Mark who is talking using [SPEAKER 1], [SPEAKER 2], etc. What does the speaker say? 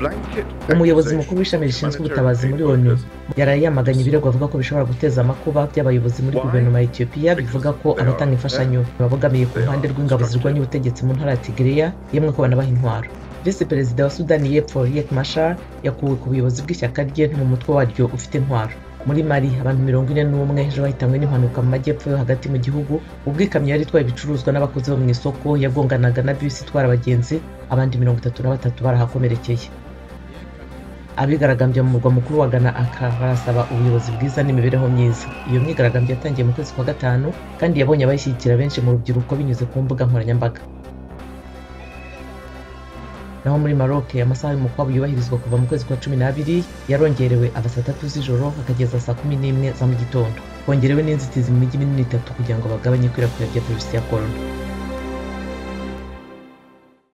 [SPEAKER 1] umuyobozi mukuru w'ishami rishinzwe ubutabazi muri ONU yaraye yamaganye ibirego avuga ko bishobora guteza amakuba by'abayobozi muri guverinoma ya Ethiopia bivuga ko abatanga imfashanyo babogamiye ku ruhande rw'ingabo zirwanya ubutegetsi mu ntara ya Tigray yemwe ko banabaha intwaro. Visi Perezida wa Sudani y'Epfo Riek Machar yakuwe ku buyobozi bw'ishyaka rye mu mutwe waryo ufite intwaro. Muri Mali abantu 41 ejo bahitanywe n'impanuka mu majyepfo yo hagati mu gihugu ubwo ikamyo yari itwaye ibicuruzwa n'abakozi bo mu isoko yagonganaga na bisi itwara abagenzi, abandi 33 barahakomerekeye. Abigaragambye mu murwa mukuru wa Ghana Accra barasaba ubuyobozi bwiza n'imibereho myiza. Iyo myigaragambyo yatangiye mu kwezi kwa gatanu kandi yabonye abayishyigikira benshi mu rubyiruko binyuze ku mbuga nkoranyambaga. Naho muri Maroc amasaha y'umukwabu yubahirizwa kuva mu kwezi kwa 12 yarongerewe ava saa 3 z'ijoro akageza saa 11 za mu gitondo. Hongerewe n'inzitizi mu mijyi minini 3 kugira ngo bagabanye ikwirakwira rya virusi ya corona.